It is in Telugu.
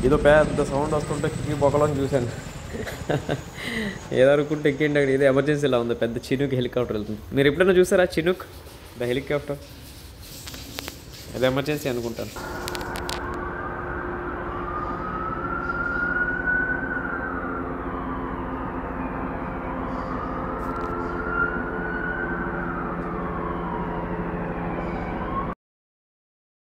ఏదో పెద్ద సౌండ్ వస్తుంటే కిక్కి పొగలని చూశాను. ఏదో అనుకుంటే ఎక్కిండి అక్కడ, ఏదో ఎమర్జెన్సీలా ఉంది, పెద్ద చినుక్ హెలికాప్టర్ వెళ్తుంది. మీరు ఎప్పుడైనా చూసారా చినుక్ ద హెలికాప్టర్? అది ఎమర్జెన్సీ అనుకుంటాను.